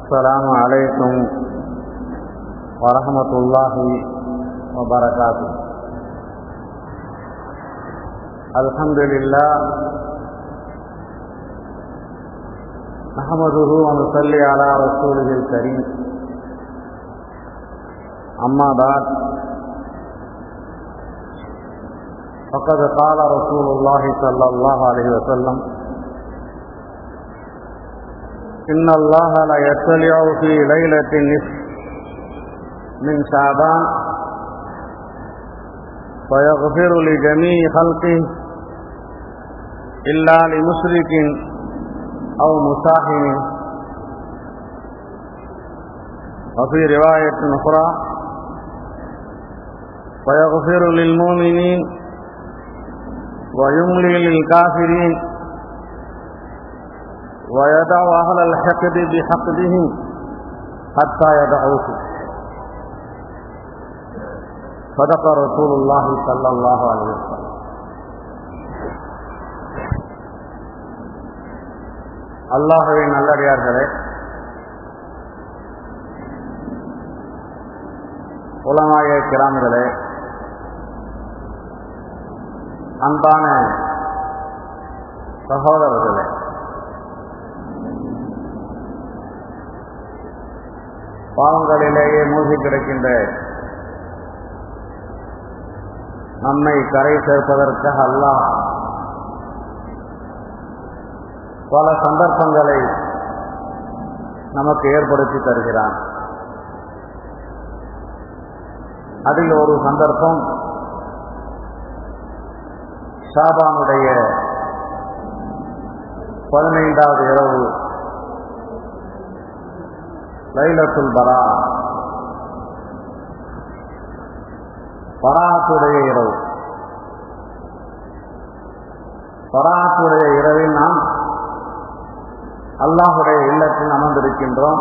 السلام عليكم ورحمة الله وبركاته. الحمد لله نحمده ونصلي على رسوله الكريم. أما بعد فقد قال رسول الله صلى الله عليه وسلم: إن الله لا يطلع في ليلة النصف من شعبان فيغفر لجميع خلقه إلا لمشرك أو مساحم. وفي رواية أخرى: فيغفر للمؤمنين ويملي للكافرين ويدع أهل الحقد بحقدهم حتى يدعوه. صدق رسول الله صلى الله عليه وسلم. அல்லாஹ்வின் நல்லடியார்களே, உலமாயே கிராம்களே, அன்பான சகோதரர்களே, பாவங்களிலேயே மூழ்கி கிடக்கின்ற நம்மை கரை சேர்ப்பதற்காக அல்லாஹ் பல சந்தர்ப்பங்களை நமக்கு ஏற்படுத்தி தருகிறான். அதில் ஒரு சந்தர்ப்பம் ஷாபானுடைய 15வது இரவு, லைலத்துல் பராத்துடைய இரவு. பராத்துடைய இரவில் நாம் அல்லாஹுடைய இல்லத்தில் அமர்ந்திருக்கின்றோம்.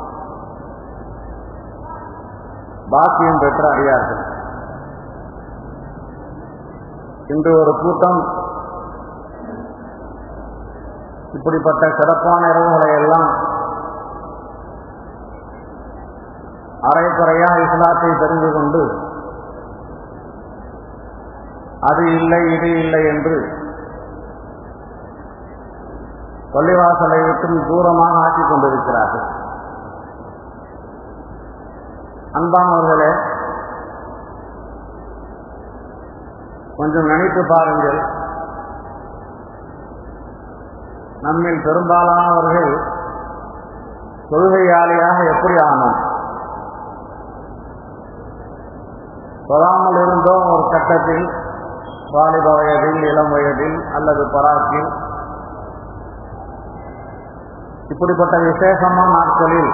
பாக்கியம் பெற்ற அடியார்கள். இன்று ஒரு கூட்டம் இப்படிப்பட்ட சிறப்பான இரவுகளை எல்லாம் அரைக்குறையா இஸ்லாத்தை தெரிந்து கொண்டு அது இல்லை இது இல்லை என்று பள்ளிவாசலை விட்டும் தூரமாக ஆக்கிக் கொண்டிருக்கிறார்கள். அன்பானவர்களே, கொஞ்சம் நினைத்து பாருங்கள். நம்மில் பெரும்பாலானவர்கள் தொழுகையாளியாக எப்படி ஆனோம்? தொழாமல் இருந்தோம். ஒரு கட்டத்தில் வாலிப வயதில், இளம் வயதில் அல்லது பராக்கில், இப்படிப்பட்ட விசேஷமான நாட்களில்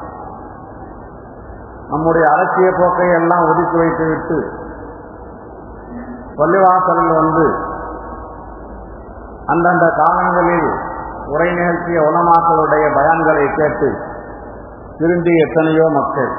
நம்முடைய அலட்சிய போக்கை எல்லாம் ஒதுக்கி வைத்துவிட்டு பள்ளிவாசலில் வந்து அந்தந்த காலங்களில் உரை நிகழ்த்திய உலமாக்களுடைய பயான்களை கேட்டு திரும்பி எத்தனையோ மக்கள்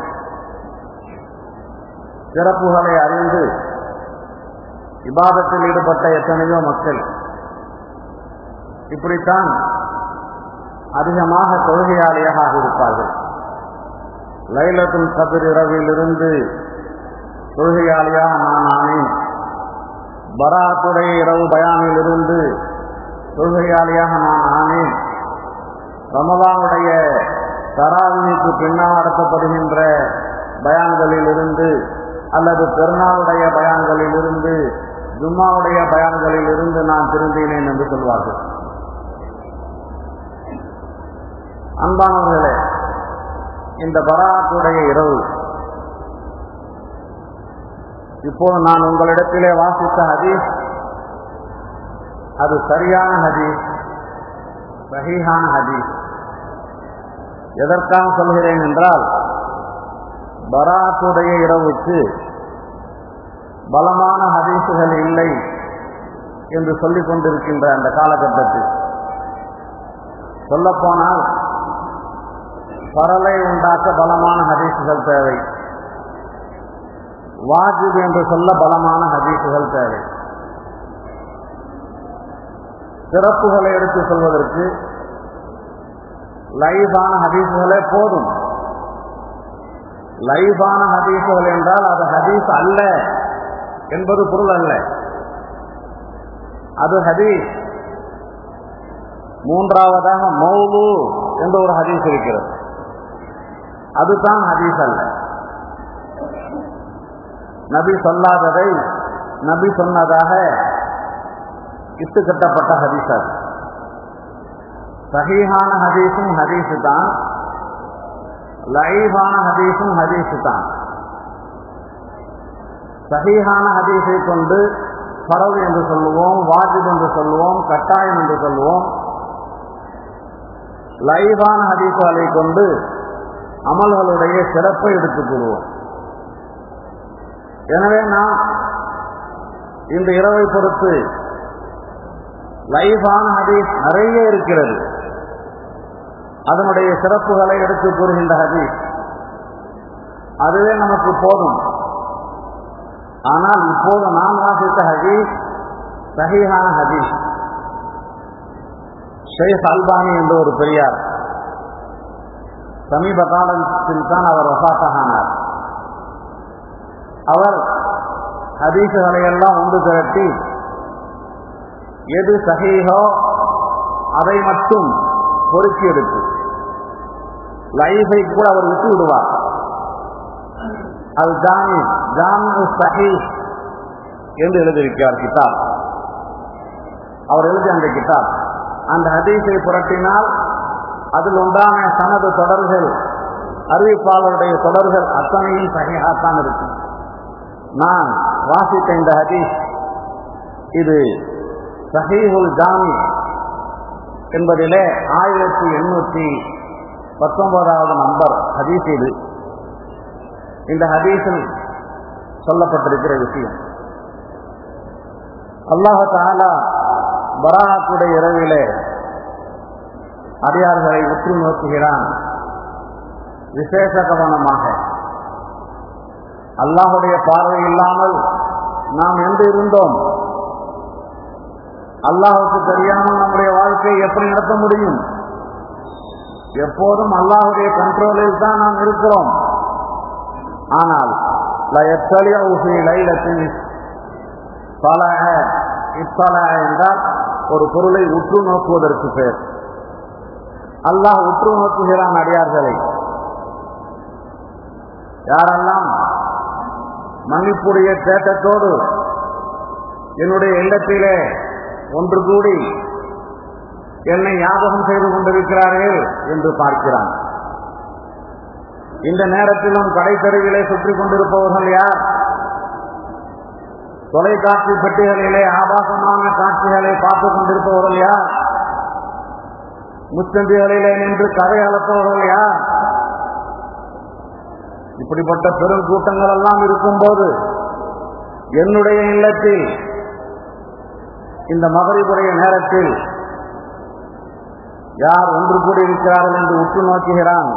சிறப்புகளை அறிந்து இபாதத்தில் ஈடுபட்ட எத்தனையோ மக்கள் இப்படித்தான் அதிகமாக தொழுகையாளியாக இருப்பார்கள். லைலத்துல் கத்ர் இரவிலிருந்து தொழுகையாளியாக நான் ஆனேன். பராத்துடைய இரவு பயானில் இருந்து தொழுகையாளியாக நான் ஆனேன். ரமலானுடைய தராவீஹுக்கு பின்னால் நடத்தப்படுகின்ற பயான்களில் இருந்து அல்லது பெருநாளுடைய பயான்களில் இருந்து ஜும்மாவுடைய பயான்களில் இருந்து நான் திரும்பினேன் என்று சொல்வார்கள். அன்பானவர்களே, இந்த பராத்துடைய இரவு இப்போது நான் உங்களிடத்திலே வாசித்த ஹதீஸ் அது சரியான ஹதீஸ், சஹீஹான ஹதீஸ். எதற்காக சொல்கிறேன் என்றால், பராத்துடைய இரவுக்கு பலமான ஹதீசுகள் இல்லை என்று சொல்லிக் கொண்டிருக்கின்ற அந்த காலகட்டத்தில் சொல்லப்போனால் பரலை உண்டாக்க பலமான ஹதீசுகள் தேவை. வாஜிப் என்று சொல்ல பலமான ஹதீசுகள் தேவை. சிறப்புகளை எடுத்து சொல்வதற்கு லைஃபான ஹதீஸ்களே போதும். லைஃபான ஹதீஸ்கள் என்றால் அது ஹதீஸ் அல்ல என்பது பொருள் அல்ல. அது ஹதீஸ். மூன்றாவதாக மௌலு என்ற ஒரு ஹதீஸ் இருக்கிறது. அதுதான் ஹதீஸ் அல்ல. நபி சொல்லாததை நபி சொன்னதாக இட்டு கட்டப்பட்ட ஹதீஸ். அது சஹீஹான ஹதீஸும் ஹதீஸ் தான், லைஃபான ஹதீஸும் ஹதீஸ் தான். சஹீஹான ஹதீஸை கொண்டு ஃபர்து என்று சொல்லுவோம், வாஜிப் என்று சொல்லுவோம், கட்டாயம் என்று சொல்லுவோம். லைஃபான ஹதீஸ்களை கொண்டு அமல்களுடைய சிறப்பை எடுத்துக் கொள்வோம். எனவே நாம் இந்த இரவை பொறுத்து லைஃபான ஹதீஸ் நிறைய இருக்கிறது. அதனுடைய சிறப்புகளை எடுத்துக் கூறுகின்ற ஹதீஸ் அதுவே நமக்கு போதும். ஆனால் இப்போது நாம் வாசித்த ஹதீஸ் சஹீஹான ஹதீஸ். ஷேக் அல்பானி என்ற ஒரு பெரியார் சமீப காலத்தில் தான் அவர் வஃபாத்தானார். அவர் ஹதீஸ்களை எல்லாம் ஒன்று திரட்டி எது சஹீஹோ அதை மட்டும் பொறுக்கி எடுத்து லைஃபை கூட அவர் விட்டு விடுவார். அல் ஜாமி சஹீஹ் என்று எழுதியிருக்கிறார் கிதாப். அவர் எழுதிய அந்த கிதாப் அந்த ஹதீஸை புரட்டினால் அதில் உண்டான சனது தொடர்கள், அறிவிப்பாளருடைய தொடர்கள் அத்தனையும் சஹீஹாத்தான் இருக்கும். நான் வாசித்த இந்த ஹதீஸ் இது சஹீஹுல் ஜாமி என்பதிலே 1819வது நம்பர் ஹதீஸ். இது இந்த ஹதீஸில் சொல்லப்பட்டிருக்கிற விஷயம், அல்லாஹ் தஆலா பராஅத்துடைய இரவிலே அடியார்களை உற்று நோக்குகிறான். விசேஷ கவனமாக அல்லாஹுடைய பார்வை இல்லாமல் நாம் எங்கு இருந்தோம்? அல்லாஹுக்கு தெரியாமல் நம்முடைய வாழ்க்கையை எப்படி நடத்த முடியும்? எப்போதும் அல்லாஹுடைய கண்ட்ரோலில் தான் நாம் இருக்கிறோம். ஆனால் என்றால் ஒரு பொருளை உற்று நோக்குவதற்கு பேர். அல்லாஹ் உற்று நோக்குகிறான் அடியார்களை. யாரெல்லாம் மன்னிப்புடைய தேட்டத்தோடு என்னுடைய இல்லத்திலே ஒன்று கூடி என்னை ஞாபகம் செய்து கொண்டிருக்கிறார்கள் என்று பார்க்கிறான். இந்த நேரத்திலும் கடைத்தெருவிலே சுற்றி கொண்டிருப்பவர்கள் யார்? தொலைக்காட்சி பெட்டிகளிலே ஆபாசமான காட்சிகளை பார்த்துக் கொண்டிருப்பவர்கள் யார்? முச்சந்திகளிலே நின்று கதை அளப்பவர்கள் யார்? இப்படிப்பட்ட பெரும் கூட்டங்கள் எல்லாம் இருக்கும்போது என்னுடைய இல்லத்தில் இந்த மகரிபுடைய நேரத்தில் யார் ஒன்று கூடியிருக்கிறார்கள் என்று உற்று நோக்குகிறான்.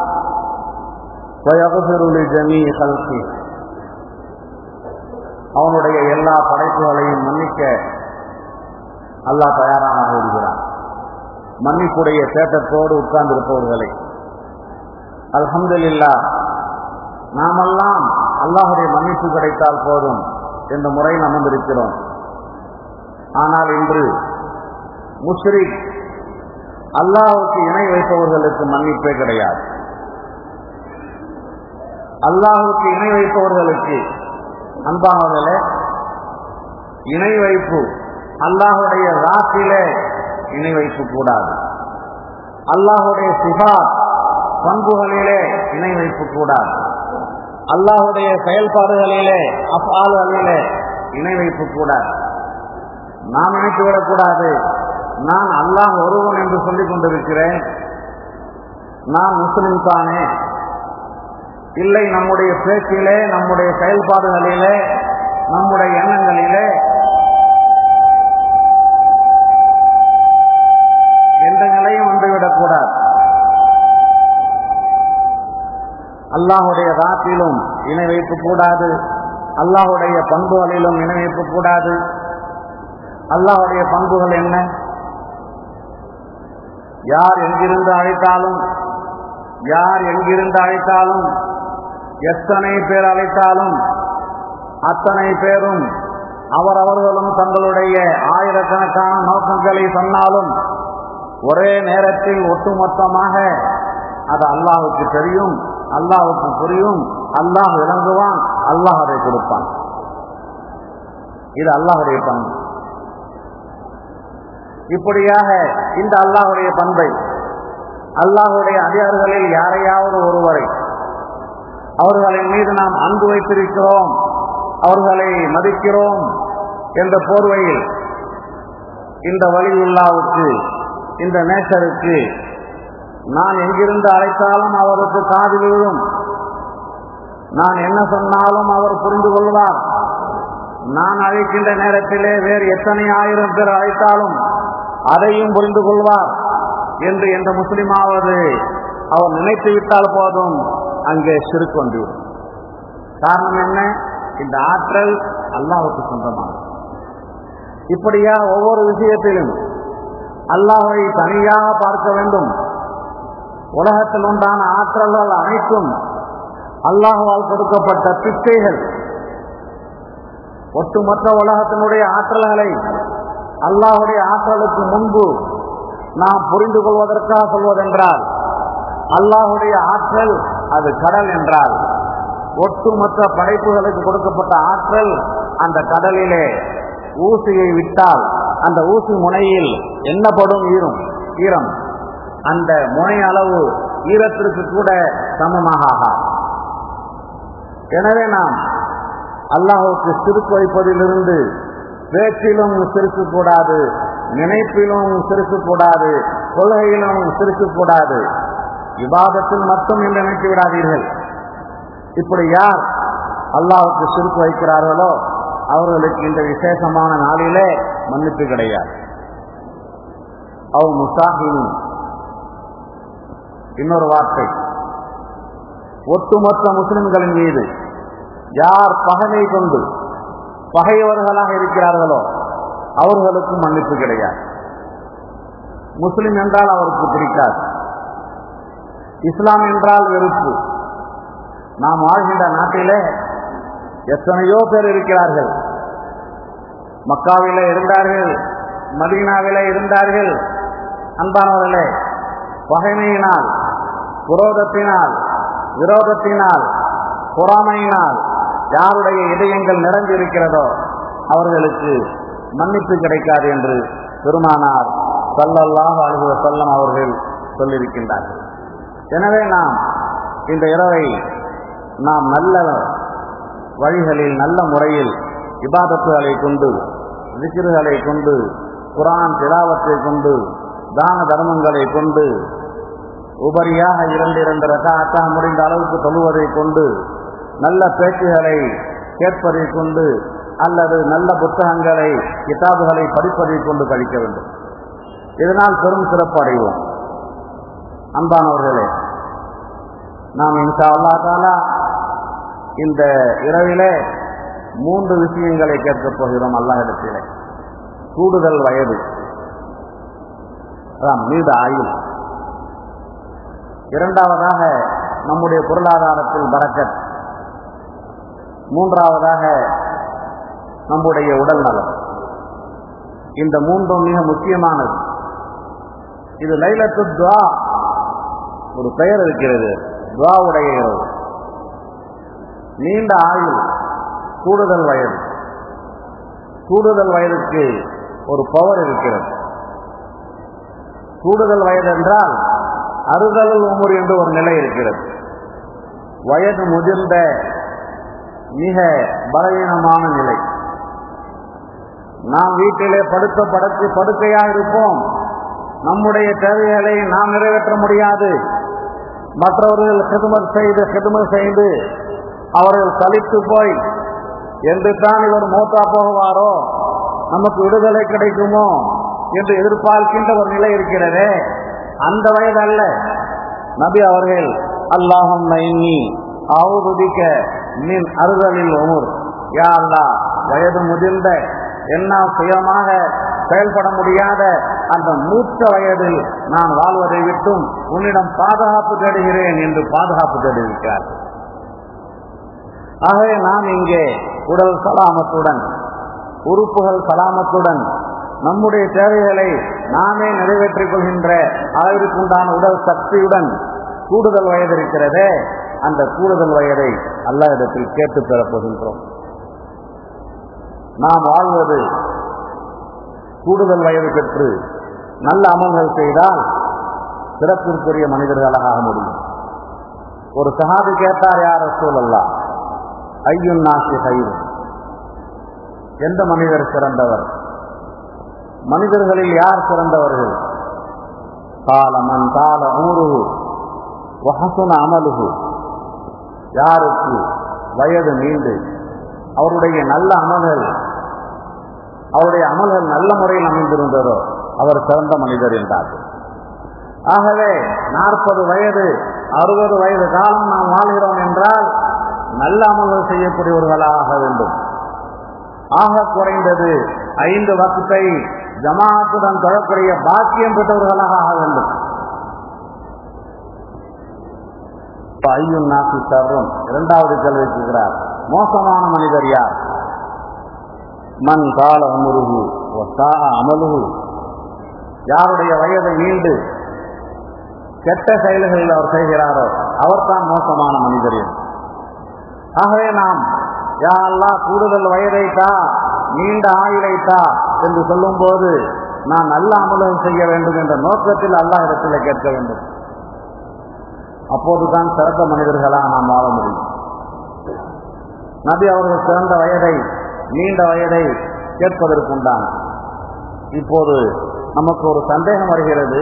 அவனுடைய எல்லா படைப்புகளையும் மன்னிக்க அல்லாஹ் தயாராக இருக்கிறான். மன்னிப்புடைய தேட்டத்தோடு உட்கார்ந்திருப்பவர்களை அல்ஹம்துலில்லாஹ் நாமெல்லாம் அல்லாஹுடைய மன்னிப்பு கிடைத்தால் போதும் என்ற முறையில் அமர்ந்திருக்கிறோம். ஆனால் இன்று முஷ்ரிக் அல்லாஹுக்கு இணை வைப்பவர்களுக்கு மன்னிப்பே கிடையாது. அல்லாஹுக்கு இணை வைப்பவர்களுக்கு அன்பானவர்களே, இணை வைப்பு அல்லாஹுடைய ராத்திலே இணை வைப்பு கூடாது. அல்லாஹுடைய சிஃபாத் பண்புகளிலே இணை வைப்பு கூடாது. அல்லாஹுடைய செயல்பாடுகளிலே அஃஆல்களிலே இணை வைப்பு கூடாது. நாம் நினைத்துவிடக்கூடாது, நான் அல்லாஹ் ஒருவன் என்று சொல்லிக் கொண்டிருக்கிறேன், நான் முஸ்லிம் தானே. இல்லை, நம்முடைய பேச்சிலே, நம்முடைய செயல்பாடுகளிலே, நம்முடைய எண்ணங்களிலே எந்த நிலையும் வந்துவிடக்கூடாது. அல்லாஹுடைய ராத்திலும் இணை வைப்பு கூடாது. அல்லாஹுடைய பண்புகளிலும் இணை வைப்பு கூடாது. அல்லாஹுடைய பண்புகள் என்ன? யார் எங்கிருந்து அழைத்தாலும் யார் எங்கிருந்து அழைத்தாலும் எத்தனை பேர் அழைத்தாலும் அத்தனை பேரும் அவரவர்களும் தங்களுடைய ஆயிரக்கணக்கான நோக்கங்களை சொன்னாலும் ஒரே நேரத்தில் ஒட்டுமொத்தமாக அது அல்லாஹ்வுக்கு தெரியும், அல்லாஹ்வுக்கு புரியும், அல்லாஹ் விளங்குவான், அல்லாஹ் அதை கொடுப்பான். இது அல்லாஹ்வுடைய பண்பு. இப்படியாக இந்த அல்லாஹ்வுடைய பண்பை அல்லாஹ்வுடைய அடியார்களில் யாரையாவது ஒருவரை அவர்களின் மீது நாம் அன்பு வைத்திருக்கிறோம், அவர்களை மதிக்கிறோம் என்ற போர்வையில் இந்த வலியுல்லாவுக்கு, இந்த நேசருக்கு நான் எங்கிருந்து அழைத்தாலும் அவருக்கு காதில் விழும், நான் என்ன சொன்னாலும் அவர் புரிந்து கொள்வார், நான் அழைக்கின்ற நேரத்திலே வேறு எத்தனை ஆயிரம் பேர் அழைத்தாலும் அதையும் புரிந்து கொள்வார் என்று எந்த முஸ்லிமாவது அவர் நினைத்து விட்டால் போதும் அங்கே ஷிர்க் வந்துவிடும். காரணம் என்ன? இந்த ஆற்றல் அல்லாஹ்வுக்கு சொந்தமானது. இப்படியா ஒவ்வொரு விஷயத்திலும் அல்லாஹ்வை தனியாக பார்க்க வேண்டும். உலகத்தில் உண்டான ஆற்றல்கள் அனைத்தும் அல்லாஹ்வால் கொடுக்கப்பட்ட பிச்சைகள். ஒட்டுமொத்த உலகத்தினுடைய ஆற்றல்களை அல்லாஹ்வுடைய ஆற்றலுக்கு முன்பு நாம் புரிந்து கொள்வதற்காக சொல்வதென்றால், அல்லாஹ்வுடைய ஆற்றல் அது கடல் என்றால், ஒட்டுமொத்த படைப்புகளுக்கு கொடுக்கப்பட்ட ஆற்றல் அந்த கடலிலே ஊசியை விட்டால் அந்த ஊசி முனையில் என்னப்படும் ஈரம் அந்த முனை அளவு ஈரத்திற்கு கூட சமமாக. எனவே நாம் அல்லாஹ்வுக்கு ஷிர்க் வைப்பதிலிருந்து பேச்சிலும் ஷிர்க் கூடாது, நினைப்பிலும் ஷிர்க் கூடாது, கொள்கையிலும் ஷிர்க் கூடாது, இபாதத்தில் மட்டும் என்று நினைத்து விடாதீர்கள். இப்படி யார் அல்லாஹ்வுக்கு ஷிர்க் வைக்கிறார்களோ அவர்களுக்கு இந்த விசேஷமான நாளிலே மன்னிப்பு கிடையாது. அவ் முசாஹின், இன்னொரு வார்த்தை, ஒட்டுமொத்த முஸ்லிம்களின் மீது யார் பகைமை கொண்டு பகையவர்களாக இருக்கிறார்களோ அவர்களுக்கும் மன்னிப்பு கிடையாது. முஸ்லிம் என்றால் அவருக்கு பிடிக்காது, இஸ்லாம் என்றால் வெறுப்பு. நாம் வாழ்கின்ற நாட்டிலே எத்தனையோ பேர் இருக்கிறார்கள். மக்காவிலே இருந்தார்கள், மதீனாவிலே இருந்தார்கள். அன்பானவர்களே, பகைமையினால், விரோதத்தினால், பொறாமையினால் யாருடைய இதயங்கள் நிறைந்திருக்கிறதோ அவர்களுக்கு மன்னிப்பு கிடைக்காது என்று பெருமானார் ஸல்லல்லாஹு அலைஹி வஸல்லம் அவர்கள் சொல்லியிருக்கின்றார்கள். எனவே நாம் இந்த இரவை நாம் நல்ல வழிகளில், நல்ல முறையில் இபாதத்துகளை கொண்டு, திக்ருகளை கொண்டு, குர்ஆன் திலாவத்தை கொண்டு, தான தர்மங்களை கொண்டு, உபரியாக 2 ரக்அத்தாக முடிந்த அளவுக்கு தொழுவதை கொண்டு, நல்ல பேச்சுகளை கேட்பதை கொண்டு, அல்லது நல்ல புத்தகங்களை, கிதாபுகளை படிப்பதை கொண்டு கழிக்க வேண்டும். இதனால் பெரும் சிறப்பு அடைவோம். அன்பானவர்களே, நாம் இன்ஷா அல்லாஹ் தஆலா இந்த இரவிலே 3 விஷயங்களை கேட்கப் போகிறோம் அல்லாஹ்விடத்திலே. கூடுதல் வயது, நீண்ட ஆயுள். இரண்டாவதாக நம்முடைய பொருளாதாரத்தில் பரக்கத். மூன்றாவதாக நம்முடைய உடல் நலம். இந்த 3ம் மிக முக்கியமானது. இது லைலத்து துஆ, ஒரு பெயர் இருக்கிறது, துஆவுடைய இரவு. நீண்ட ஆயுள், கூடுதல் வயது. கூடுதல் வயதுக்கு ஒரு பவர் இருக்கிறது. கூடுதல் வயது என்றால் அறுதல் உமர் என்று ஒரு நிலை இருக்கிறது. வயது முதிர்ந்த மிக பலவீனமான நிலை. நாம் வீட்டிலே படுக்கையாக இருப்போம். நம்முடைய தேவைகளை நாம் நிறைவேற்ற முடியாது. மற்றவர்கள் ஹிதுமத் செய்து அவர்கள் சலித்து போய் என்று தான் இவர் மௌத்தா போகுவாரோ, நமக்கு விடுதலை கிடைக்குமோ என்று எதிர்பார்க்கின்ற ஒரு நிலை இருக்கிறதே, அந்த வயது அல்ல. நபி அவர்கள் அல்லாஹும்ம இன்னி அஊது பிக மின் அர்தலில் உமர், யா அல்லாஹ், வயது முதிர்ந்த, என்னால் சுயமாக செயல்பட முடியாத அந்த மூத்த வயதில் நான் வாழ்வதை விட்டும் உன்னிடம் பாதுகாப்பு தேடுகிறேன் என்று பாதுகாப்பு தேடியிருக்கிறார்கள். ஆகவே நாம் இங்கே உடல் சலாமத்துடன், உறுப்புகள் சலாமத்துடன், நம்முடைய தேவைகளை நாமே நிறைவேற்றிக் கொள்கின்ற அளவிற்குண்டான உடல் சக்தியுடன் கூடுதல் வயது இருக்கிறதே, அந்த கூடுதல் வயதை அல்லாஹ்விடத்தில் கேட்டு பெறப்போகின்றோம். நாம் வாழ்வது கூடுதல் வயது பெற்று நல்ல அமல்கள் செய்தால் சிறப்பிற்குரிய மனிதர்களாக ஆக முடியும். ஒரு சஹாபி கேட்டார், யார் ரசூலல்லாஹ், ஐயுன் நாஸி கைர், எந்த மனிதர் சிறந்தவர், மனிதர்களில் யார் சிறந்தவர்கள்? கால மன் கால உம்ருஹு வ ஹஸன அமலுஹு, யாருக்கு வயது நீண்டு அவருடைய நல்ல அமல்கள், அவருடைய அமல்கள் நல்ல முறையில் அமைந்திருந்ததோ அவர் சிறந்த மனிதர் என்றார்கள். ஆகவே 40 வயது 60 வயது காலம் நாம் வாழ்கிறோம் என்றால் நல்ல அமல்கள் செய்யக்கூடியவர்களாக வேண்டும். ஆக குறைந்தது 5 வக்தை ஜமாஅத்துடன் தொழக்கூடிய பாக்கியம் பெற்றவர்களாக ஆக வேண்டும். ஐயுன் நாஸி ஷர்ரும், இரண்டாவது கேள்வி கேட்கிறார், மோசமான மனிதர் யார்? மன் கால உம்ருஹு வ ஸாஅ அமலுஹு, யாருடைய வயது நீண்டு கெட்ட செயல்களில் அவர் செய்கிறாரோ அவர்தான் மோசமான மனிதர். ஆகவே நாம் யா அல்லாஹ் கூடுதல் வயதைத்தா, நீண்ட ஆயுளைத்தா என்று சொல்லும் போது நான் நல்ல அமல்கள் செய்ய வேண்டும் என்ற நோக்கத்தில் அல்லாஹ் இடத்தில் கேட்க வேண்டும். அப்போதுதான் சிறந்த மனிதர்களாக நாம் வாழ முடியும். நபி அவர்கள் சிறந்த வயதை, நீண்ட வயதை கேட்பதற்குண்டான. இப்போது நமக்கு ஒரு சந்தேகம் வருகிறது.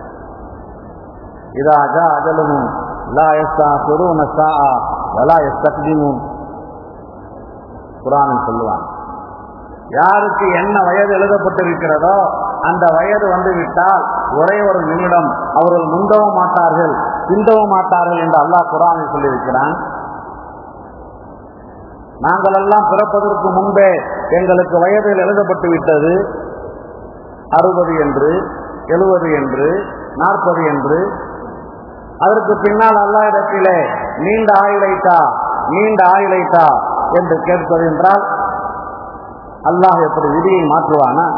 இதா ஜா அஜலுஹும் லா யஸ்தஅகிரூன ஸாஅ வலா யஸ்தக்திமூன், குர்ஆனில் சொல்லுவான், யாருக்கு என்ன வயது எழுதப்பட்டிருக்கிறதோ அந்த வயது வந்துவிட்டால் ஒரே ஒரு நிமிடம் அவர்கள் முந்தவும் மாட்டார்கள் பிந்தவும் மாட்டார்கள் என்று அல்லாஹ் குர்ஆனில் சொல்லியிருக்கிறான். நாங்கள் எல்லாம் பிறப்பதற்கு முன்பே எங்களுக்கு வயதில் எழுதப்பட்டு விட்டது, 60 என்று, 70 என்று, 40 என்று. அதற்கு பின்னால் அல்லாஹ் இடத்திலே நீண்ட ஆயுளைத்தா, நீண்ட ஆயுளைத்தா என்று கேட்பது என்றால் அல்லாஹ் எப்படி விதியை மாற்றுவானா?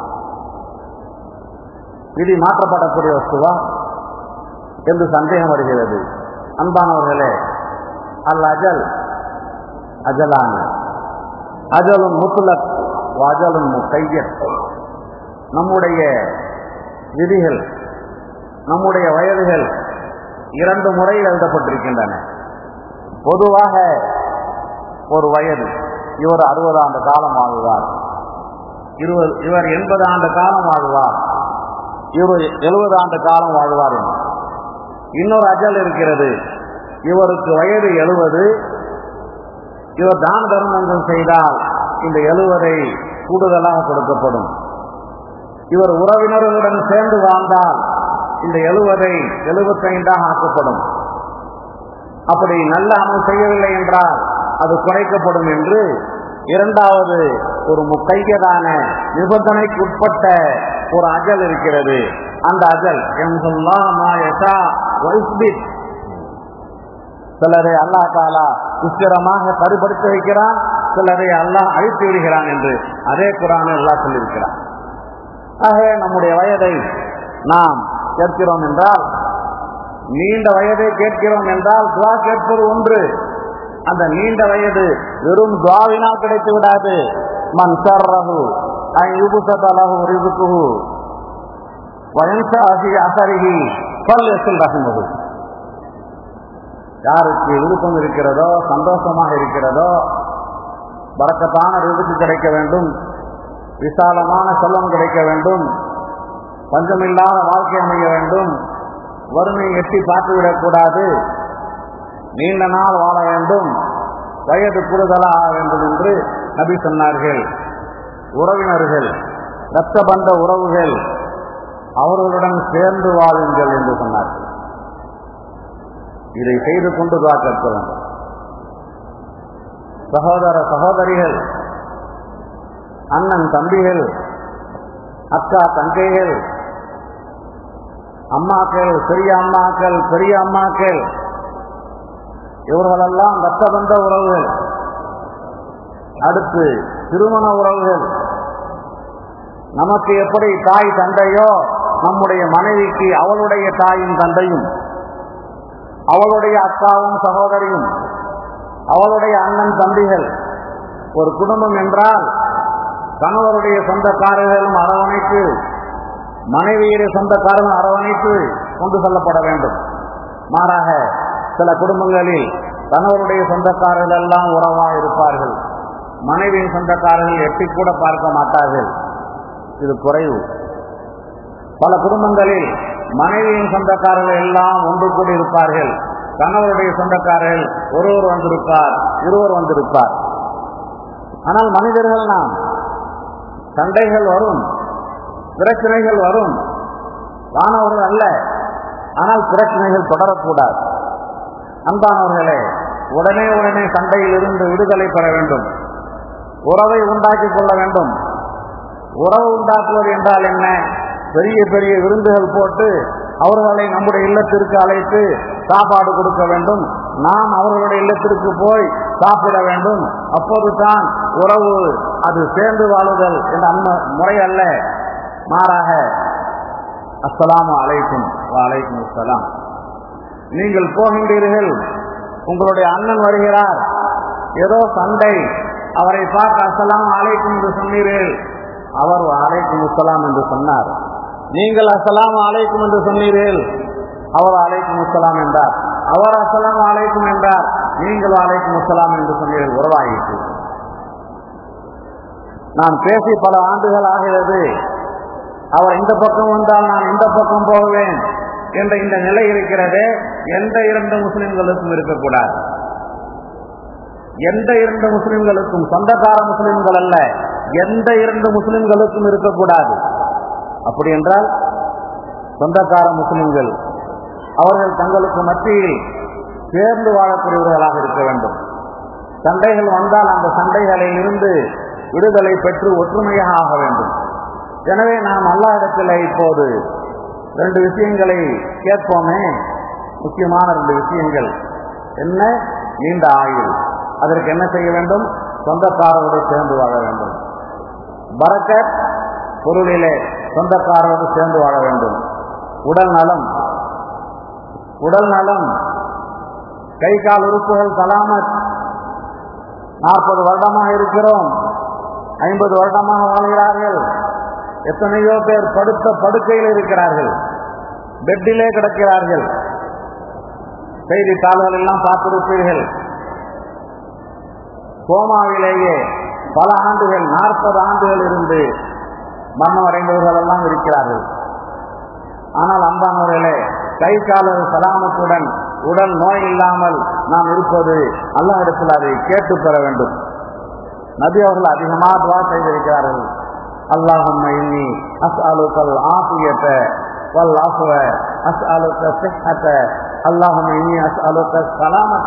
விதி மாற்றப்படக்கூடிய வஸ்துவா என்று சந்தேகம் வருகிறது. அன்பானவர்களே, அல் அஜல் அஜலான, அஜலுன் முத்லக் அஜலுன் முகையத். நம்முடைய விதிகள், நம்முடைய வயதுகள் 2 முறையில் எழுதப்பட்டிருக்கின்றன. பொதுவாக ஒரு வயது, இவர் 60 ஆண்டு காலம் வாழ்வார், இவர் 80 ஆண்டு காலம் வாழ்வார், இவர் 70 ஆண்டு காலம் வாழ்வார் என்று. இன்னொரு அஜல் இருக்கிறது, இவருக்கு வயது 70, இவர் தான தர்மங்கள் செய்தால் இந்த 70 கூடுதலாக கொடுக்கப்படும். இவர் உறவினர்களுடன் சேர்ந்து வாழ்ந்தால் இந்த 70 75 ஆக்கப்படும். அப்படி நல்ல அமல் செய்யவில்லை என்றால் அது குறைக்கப்படும் என்று இரண்டாவது ஒரு முக்கையதான நிபந்தனைக்கு உட்பட்ட ஒரு அஜல் இருக்கிறது. அந்த அஜல் சிலரை அல்லாஹ் தஆலா உச்சிரமாக கருப்படுத்தி வைக்கிறான், சிலரை அல்லாஹ் அழித்து விடுகிறான் என்று அதே குர்ஆனில் அல்லாஹ் சொல்லியிருக்கிறான். ஆகவே நம்முடைய வயதை நாம் கேட்கிறோம் என்றால், நீண்ட வயதை கேட்கிறோம் என்றால் துஆ கேட்பது ஒன்று, அந்த நீண்ட வயது வெறும் துஆவினால் கிடைத்து விடாது. மன் ஸர்ரஹு அன் யுபஸத லஹு ரிஸ்குஹு வ யன்ஸா ஃபீ அஸரிஹி ஃபல்யஸில் ரஹ்மஹு. யாருக்கு விருப்பம் இருக்கிறதோ, சந்தோஷமாக இருக்கிறதோ, பரக்கத்தான ரிஸ்க் கிடைக்க வேண்டும், விசாலமான செல்வம் கிடைக்க வேண்டும், பஞ்சமில்லாத வாழ்க்கை அமைய வேண்டும், வறுமை எட்டி பார்த்துவிடக்கூடாது, நீண்ட நாள் வாழ வேண்டும், வயது கூடுதலாக வேண்டும் என்று நபி சொன்னார்கள். உறவினர்கள், இரத்த பந்த உறவுகள், அவர்களுடன் சேர்ந்து வாழுங்கள் என்று சொன்னார்கள். இதை செய்து கொண்டு துஆ கேட்க வேண்டும். சகோதர சகோதரிகள், அண்ணன் தம்பிகள், அக்கா தங்கைகள், அம்மாக்கள், பெரிய அம்மாக்கள், பெரிய அம்மாக்கள், இவர்களெல்லாம் ரத்த பந்த உறவுகள். அடுத்து திருமண உறவுகள். நமக்கு எப்படி தாய் தந்தையோ நம்முடைய மனைவிக்கு அவளுடைய தாயும் தந்தையும், அவளுடைய அக்காவும் சகோதரியும், அவளுடைய அண்ணன் தம்பிகள். ஒரு குடும்பம் என்றால் கணவருடைய சொந்தக்காரர்களும் அரவணைத்து, மனைவியுடைய சொந்தக்காரர்கள் அரவணைத்து கொண்டு செல்லப்பட வேண்டும். மாறாக சில குடும்பங்களில் கணவருடைய சொந்தக்காரர்கள் எல்லாம் உறவாக இருப்பார்கள், மனைவியின் சொந்தக்காரர்கள் எட்டி கூட பார்க்க மாட்டார்கள். இது குறைவு. பல குடும்பங்களில் மனைவியின் சொந்தக்காரர்கள் எல்லாம் ஒன்று கூடி இருப்பார்கள், கணவருடைய சொந்தக்காரர்கள் ஒருவர் வந்திருப்பார், இருவர் வந்திருப்பார். ஆனால் மனிதர்கள் நாம், சண்டைகள் வரும், பிரச்சனைகள் வரும், வானவர்கள் அல்ல. ஆனால் பிரச்சனைகள் தொடரக்கூடாது. அன்பானவர்களே, உடனே சண்டையில் இருந்து விடுதலை பெற வேண்டும், உறவை உண்டாக்கி கொள்ள வேண்டும். உறவு உண்டாக்குவது என்றால் என்ன? பெரிய பெரிய விருந்துகள் போட்டு அவர்களை நம்முடைய இல்லத்திற்கு அழைத்து சாப்பாடு கொடுக்க வேண்டும், நாம் அவர்களுடைய இல்லத்திற்கு போய் சாப்பிட வேண்டும். அப்போது தான் உறவு, அது சேர்ந்து வாழுதல் என்ற முறை அல்ல. மாறாக அஸ்ஸலாமு அலைக்கும் வலைக்கும் அஸ்ஸலாம். நீங்கள் போகின்றீர்கள், உங்களுடைய அண்ணன் வருகிறார், ஏதோ சண்டை, அவரை பார்த்து அஸ்ஸலாமு அலைக்கும் என்று சொன்னீர்கள், அவர் அலைக்கும் அஸ்ஸலாம் என்று சொன்னார். நீங்கள் அஸ்ஸலாமு அலைக்கும் என்று சொன்னீர்கள், அவர் அலைக்கும் அஸ்ஸலாம் என்றார். அவர் அஸ்ஸலாமு அலைக்கும் என்றார், நீங்கள் அலைக்கும் அஸ்ஸலாம் என்று சொன்னீர்கள். உறவாயிற்று. நான் பேசி பல ஆண்டுகள் ஆகிறது, அவர் இந்த பக்கம் வந்தால் நான் இந்த பக்கம் போவேன் என்ற இந்த நிலை இருக்கிறதே, எந்த இரண்டு முஸ்லிம்களுக்கும் இருக்கக்கூடாது. எந்த இரண்டு முஸ்லிம்களுக்கும், சொந்தக்கார முஸ்லிம்கள் அல்ல, எந்த இரண்டு முஸ்லிம்களுக்கும் இருக்கக்கூடாது. அப்படி என்றால் சொந்தக்கார முஸ்லிம்கள் அவர்கள் தங்களுக்கு மத்தியில் சேர்ந்து வாழக்கூடியவர்களாக இருக்க வேண்டும். சண்டைகள் வந்தால் அந்த சண்டைகளில் இருந்து விடுதலை பெற்று ஒற்றுமையாக ஆக வேண்டும். எனவே நாம் அல்லாஹ்விடத்தில் இப்போது 2 விஷயங்களை கேட்போமே, முக்கியமான 2 விஷயங்கள். என்ன? நீண்ட ஆயுள். அதற்கு என்ன செய்ய வேண்டும்? சொந்தக்காரரோடு சேர்ந்து வாழ வேண்டும். பரக்கத், பொருளிலே சொந்தக்காரரோடு சேர்ந்து வாழ வேண்டும். உடல் நலம், உடல் நலம், கை கால் உறுப்புகள் சலாமத். 40 வருடமாக இருக்கிறோம், 50 வருடமாக வாழ்கிறார்கள். எத்தனையோ பேர் படுத்த படுக்கையில் இருக்கிறார்கள், பெட்டிலே கிடக்கிறார்கள். செய்தித்தாள்கள் எல்லாம் பார்த்திருப்பீர்கள். கோமாவிலேயே பல ஆண்டுகள், 40 ஆண்டுகள் இருந்து மரணம் அடைந்தவர்கள் எல்லாம் இருக்கிறார்கள். ஆனால் அன்பானவர்களே, கை காலர் சலாமத்துடன் உடல் நோய் இல்லாமல் நாம் இருப்பது அல்லாஹ்விடத்தில் அதை கேட்டு பெற வேண்டும். நபி அவர்கள் அதிகமாக துஆ செய்திருக்கிறார்கள். அல்லாஹும்ம இன்னி அஸ்அலுகல் ஆஃபியத வல் அஃவ அஸ்அலுக ஸிஹ்ஹத அல்லாஹும்ம இன்னி அஸ்அலுக ஸலாமத.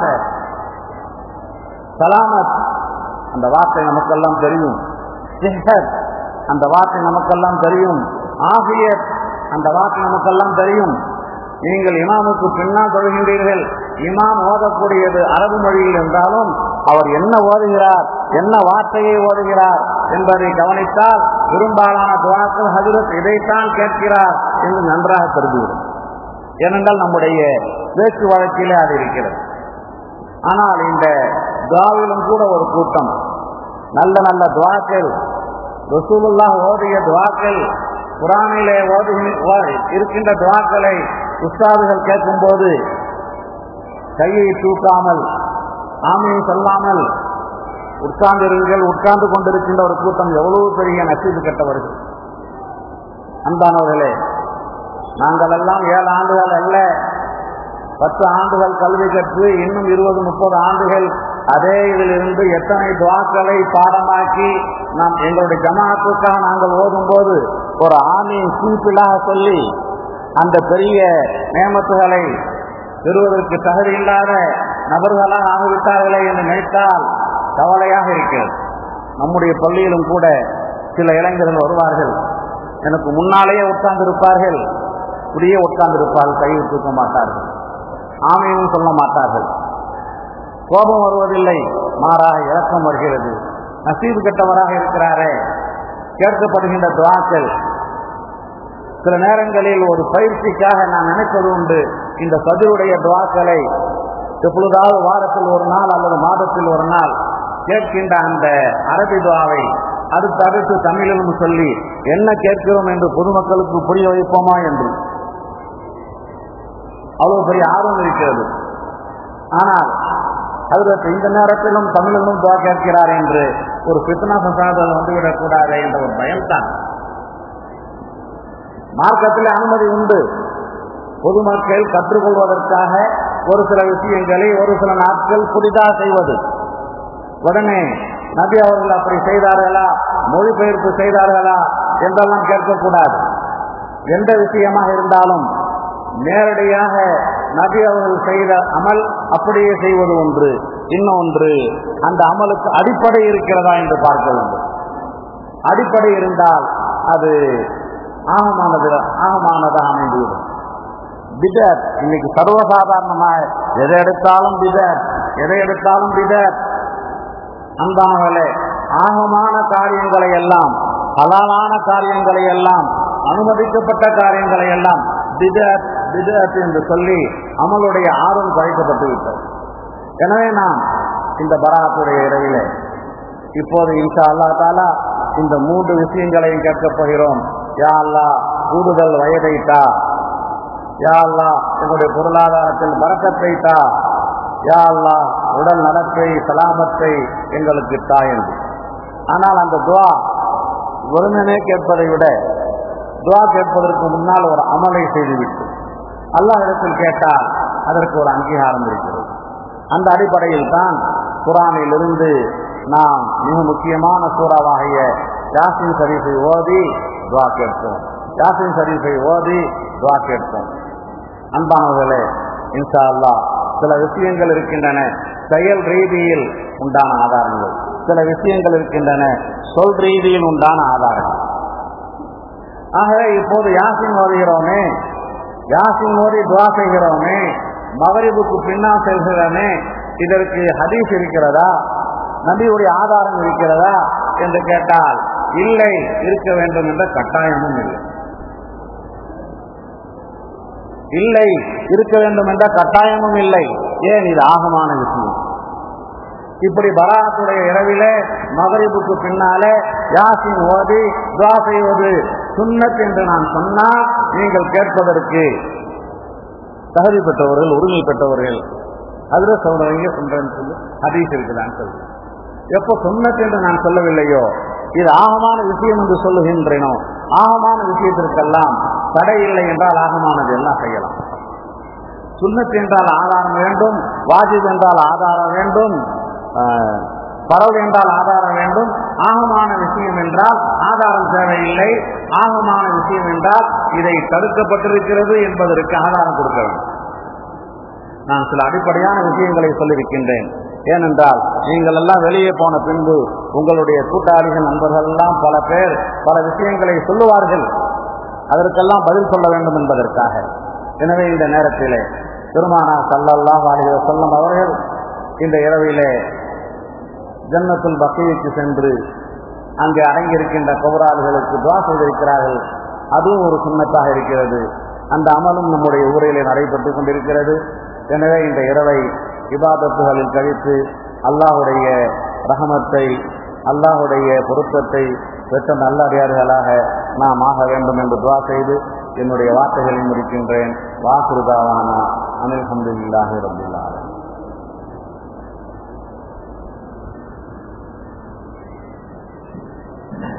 சலாமத் அந்த வார்த்தை நமக்கெல்லாம் தெரியும், ஸிஹ்ஹத் அந்த வார்த்தை நமக்கெல்லாம் தெரியும், ஆஃபியத் அந்த வார்த்தை நமக்கெல்லாம் தெரியும். நீங்கள் இமாமுக்கு பின்னால் தொழுகின்றீர்கள், இமாம் ஓதக்கூடியது அரபு மொழியில் என்றாலும் அவர் என்ன ஓதுகிறார், என்ன வார்த்தையை ஓதுகிறார் என்பதை கவனித்தால் பெரும்பாலான துஆக்கள் ஹஜ்ரத் இதைத்தான் கேட்கிறார் என்று நன்றாக தெரிந்துவிடும். ஏனென்றால் நம்முடைய பேச்சு வழக்கிலே அது இருக்கிறது. ஆனால் இந்த துஆவிலும் கூட ஒரு கூட்டம் நல்ல நல்ல துஆக்கள், ரசூலுல்லாஹ் ஓதிய துஆக்கள், குர்ஆனிலே இருக்கின்ற துஆக்களை உஸ்தாதுகள் கேட்கும் போது கையை தூக்காமல், ஆமீன் சொல்லாமல் உட்கார்ந்து கொண்டிருக்கின்ற ஒரு கூட்டம் எவ்வளவு பெரிய நசீபு கெட்டவர்கள். அன்பானவர்களே, நாங்கள் எல்லாம் 7 ஆண்டுகள் அல்ல, 10 ஆண்டுகள் கல்வி கற்று இன்னும் 20-30 ஆண்டுகள் அதே இதிலிருந்து எத்தனை துஆக்களை பாடமாக்கி நாம் எங்களுடைய ஜமாஅத்துக்காக நாங்கள் ஓதும் போது ஒரு ஆமீன் சீப்பிலாக சொல்லி அந்த பெரிய நேமத்துகளை பெறுவதற்கு தகுதி இல்லாத நபர்களாக ஆகிவிட்டார்களே என்று நினைத்தால் கவலையாக இருக்கிறது. நம்முடைய பள்ளியிலும் கூட சில இளைஞர்கள் வருவார்கள், எனக்கு முன்னாலேயே உட்கார்ந்து இருப்பார்கள். இப்படியே உட்கார்ந்திருப்பார்கள், கையை தூக்க மாட்டார்கள், ஆமையும் சொல்ல மாட்டார்கள். கோபம் வருவதில்லை, மாறாக இரக்கம் வருகிறது. நசீபு கெட்டவராக இருக்கிறாரே, கேட்கப்படுகின்ற துஆக்கள் சில நேரங்களில் ஒரு பயிற்சிக்காக நான் நினைப்பது உண்டு. இந்த சஜுடைய துஆக்களை எப்பொழுதாவது வாரத்தில் ஒரு நாள் அல்லது மாதத்தில் ஒரு நாள் கேட்கின்ற அந்த அரபி துஆவை அடுத்து தமிழிலும் சொல்லி என்ன கேட்கிறோம் என்று பொதுமக்களுக்கு புரிய வைப்போமா என்று அவ்வளவு பெரிய ஆர்வம் இருக்கிறது. ஆனால் அதற்கு இந்த நேரத்திலும் தமிழிலும் துஆ கேட்கிறார் என்று ஒரு ஃபித்னா ஃபசாத் வந்துவிடக்கூடாது என்ற ஒரு பயம்தான். மார்க்கத்தில் அனுமதி உண்டு. பொதுமக்கள் கற்றுக்கொள்வதற்காக ஒரு சில விஷயங்களை ஒரு சில நாட்கள் புதிதாக செய்வது. உடனே நபி அவர்கள் அப்படி செய்தார்களா, மொழிபெயர்ப்பு செய்தார்களா என்றெல்லாம் கேட்கக்கூடாது. எந்த விஷயமாக இருந்தாலும் நேரடியாக நபி அவர்கள் செய்த அமல் அப்படியே செய்வது ஒன்று, இன்னொன்று அந்த அமலுக்கு அடிப்படை இருக்கிறதா என்று பார்க்க வேண்டும். அடிப்படை இருந்தால் அது ஆகமானதாக அமைந்துவிடும். பிதத் இன்னைக்கு சர்வசாதாரணமாக எதை எடுத்தாலும் பிதத். அன்பானவர்களே, ஆகமான காரியங்களை எல்லாம், ஹலாலான காரியங்களை எல்லாம், அனுமதிக்கப்பட்ட காரியங்களை எல்லாம் பிதத் என்று சொல்லி அமலுடைய ஆர்வம் குறைக்கப்பட்டு விட்டது. எனவே நாம் இந்த பராத்துடைய இடையிலே இப்போது இன்ஷா அல்லாஹ் தஆலா இந்த 3 விஷயங்களையும் கேட்கப் போகிறோம். யா அல்லாஹ் கூடுதல் வயதை தா, யா அல்லாஹ் எங்களுடைய பொருளாதாரத்தில் பரக்கத்தை தா, யா அல்லாஹ் உடல் நலத்தை சலாமத்தை எங்களுக்கு தா என்று. ஆனால் அந்த துஆ வெறுமனே கேட்பதை விட துஆ கேட்பதற்கு முன்னால் ஒரு அமலை செய்துவிட்டு அல்லாஹ் இடத்தில் கேட்டால் அதற்கு ஒரு அங்கீகாரம் இருக்கிறது. அந்த அடிப்படையில் தான் குர்ஆனிலிருந்து நாம் மிக முக்கியமான சூறாவாகிய யாசீன் ஷரீஃபை ஓதி துஆ கேட்போம். அன்பானவர்களே, இன்ஷா அல்லாஹ் சில விஷயங்கள் இருக்கின்றன செயல் ரீதியில் உண்டான ஆதாரங்கள், சில விஷயங்கள் இருக்கின்றன சொல் ரீதியில் உண்டான ஆதாரங்கள். ஆகவே இப்போது யாசீன் ஓதுகிறோமே, யாசீன் ஓதி துஆ செய்கிறோமே, மகரிபுக்கு பின்னால் செல்கிறோமே, இதற்கு ஹதீஸ் இருக்கிறதா, நபியுடைய ஆதாரம் இருக்கிறதா என்று கேட்டால் இல்லை, இருக்க வேண்டும் என்ற கட்டாயமும் இல்லை. இருக்க வேண்டும் என்ற கட்டாயமும் இல்லை. ஏன்? இது ஆகமான விஷயம். இப்படி பராத்துடைய இரவிலே மகரிபுக்கு பின்னாலே யாசீன் ஓதி துஆ செய்வது சுன்னத் என்று நான் சொன்னால் நீங்கள் கேட்பதற்கு தகுதி பெற்றவர்கள், உரிமை பெற்றவர்கள். அதில் சொல்றவங்க சொல்றேன்னு சொல்லி ஹதீஸ் இருக்குதான்னு சொல்லு. எப்போ சுன்னத் என்று நான் சொல்லவில்லையோ, இது ஆகமான விஷயம் என்று சொல்லுகின்றேனோ, ஆகமான விஷயத்திற்கெல்லாம் தடை இல்லை என்றால் ஆகமானது எல்லாம் செய்யலாம். சுன்னத் என்றால் ஆதாரம் வேண்டும், வாஜிப் என்றால் ஆதாரம் வேண்டும், பரவல் என்றால் ஆதாரம் வேண்டும். ஆகமான விஷயம் என்றால் ஆதாரம் தேவையில்லை. ஆகமான விஷயம் என்றால் இதை தடுக்கப்பட்டிருக்கிறது என்பதற்கு ஆதாரம் கொடுக்க வேண்டும். நான் சில அடிப்படையான விஷயங்களை சொல்லியிருக்கின்றேன். ஏனென்றால் நீங்கள் எல்லாம் வெளியே போன பின்பு உங்களுடைய கூட்டாளிகள், நண்பர்கள் எல்லாம் பல பேர் பல விஷயங்களை சொல்லுவார்கள். அதற்கெல்லாம் பதில் சொல்ல வேண்டும் என்பதற்காக. எனவே இந்த நேரத்திலே பெருமானார் ஸல்லல்லாஹு அலைஹி வஸல்லம் அவர்கள் இந்த இரவிலே ஜன்னத்துல் பக்கீக்கு சென்று அங்கே அடங்கியிருக்கின்ற கபராளிகளுக்கு துஆ செய்திருக்கிறார்கள். அதுவும் ஒரு சுன்னத்தாக இருக்கிறது. அந்த அமலும் நம்முடைய ஊரிலே நடைபெற்று கொண்டிருக்கிறது. எனவே இந்த இரவை இபாதத்துகளில் கழித்து அல்லாஹுடைய ரஹமத்தை, அல்லாஹுடைய பொருத்தத்தை பெற்ற நல்லடியார்களாக நாம் ஆக வேண்டும் என்று துஆ செய்து என்னுடைய வார்த்தைகளை முடிக்கின்றேன். வாக்ரு தாவானா அனில் ஹம்துலில்லாஹி ரப்பில் ஆலமீன்.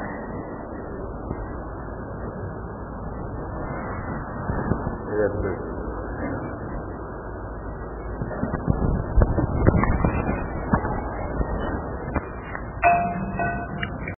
Yes,